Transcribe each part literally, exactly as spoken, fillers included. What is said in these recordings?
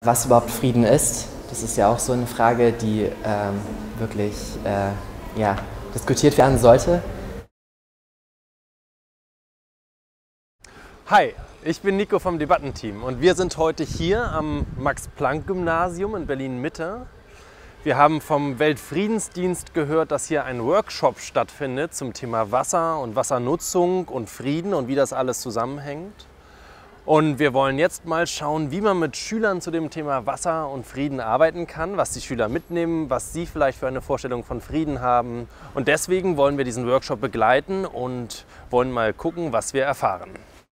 Was überhaupt Frieden ist, das ist ja auch so eine Frage, die ähm, wirklich äh, ja, diskutiert werden sollte. Hi, ich bin Nico vom Debattenteam und wir sind heute hier am Max-Planck-Gymnasium in Berlin-Mitte. Wir haben vom Weltfriedensdienst gehört, dass hier ein Workshop stattfindet zum Thema Wasser und Wassernutzung und Frieden und wie das alles zusammenhängt. Und wir wollen jetzt mal schauen, wie man mit Schülern zu dem Thema Wasser und Frieden arbeiten kann, was die Schüler mitnehmen, was sie vielleicht für eine Vorstellung von Frieden haben. Und deswegen wollen wir diesen Workshop begleiten und wollen mal gucken, was wir erfahren.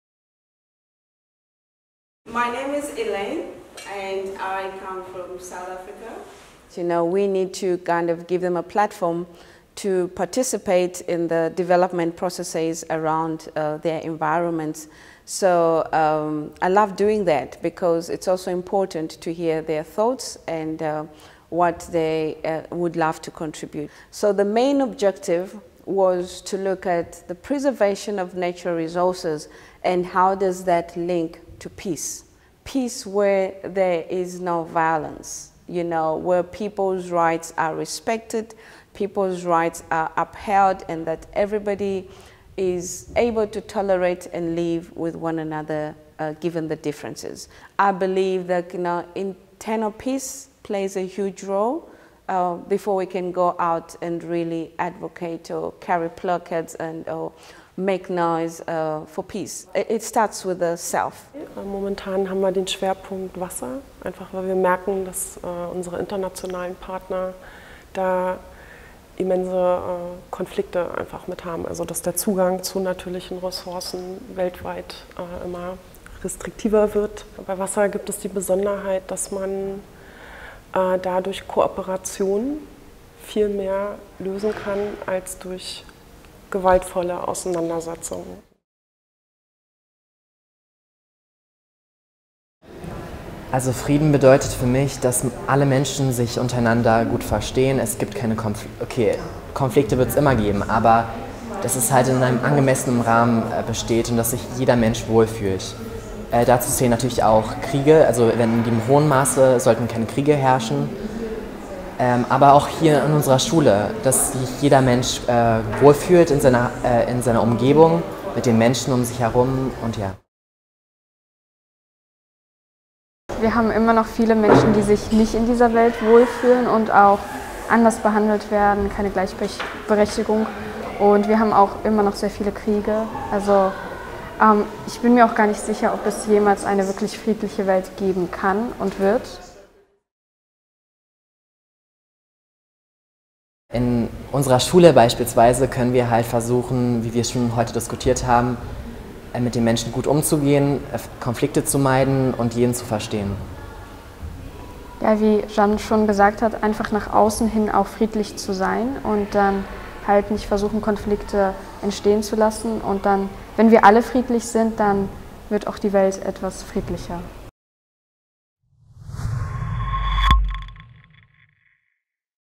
My name is Elaine and I come from South Africa. You know, we need to kind of give them a platform to participate in the development processes around uh, their environments. So um, I love doing that because it's also important to hear their thoughts and uh, what they uh, would love to contribute. So the main objective was to look at the preservation of natural resources and how does that link to peace. Peace where there is no violence, you know, where people's rights are respected, people's rights are upheld, and that everybody is able to tolerate and live with one another uh, given the differences. I believe that, you know, internal peace plays a huge role uh, before we can go out and really advocate or carry placards and or make noise uh, for peace. It, it starts with the self. Momentan haben wir den Schwerpunkt Wasser, einfach weil wir merken, dass äh, unsere internationalen Partner da immense äh, Konflikte einfach mit haben. Also dass der Zugang zu natürlichen Ressourcen weltweit äh, immer restriktiver wird. Bei Wasser gibt es die Besonderheit, dass man äh, da durch Kooperation viel mehr lösen kann als durch gewaltvolle Auseinandersetzungen. Also Frieden bedeutet für mich, dass alle Menschen sich untereinander gut verstehen. Es gibt keine Konflikte. Okay, Konflikte wird es immer geben, aber dass es halt in einem angemessenen Rahmen äh, besteht und dass sich jeder Mensch wohlfühlt. Äh, dazu zählen natürlich auch Kriege, also wenn in dem hohen Maße sollten keine Kriege herrschen. Ähm, aber auch hier in unserer Schule, dass sich jeder Mensch äh, wohlfühlt in seiner, äh, in seiner Umgebung, mit den Menschen um sich herum und ja. Wir haben immer noch viele Menschen, die sich nicht in dieser Welt wohlfühlen und auch anders behandelt werden, keine Gleichberechtigung. Und wir haben auch immer noch sehr viele Kriege. Also ähm, ich bin mir auch gar nicht sicher, ob es jemals eine wirklich friedliche Welt geben kann und wird. In unserer Schule beispielsweise können wir halt versuchen, wie wir schon heute diskutiert haben, mit den Menschen gut umzugehen, Konflikte zu meiden und jeden zu verstehen. Ja, wie Jeanne schon gesagt hat, einfach nach außen hin auch friedlich zu sein und dann halt nicht versuchen, Konflikte entstehen zu lassen. Und dann, wenn wir alle friedlich sind, dann wird auch die Welt etwas friedlicher.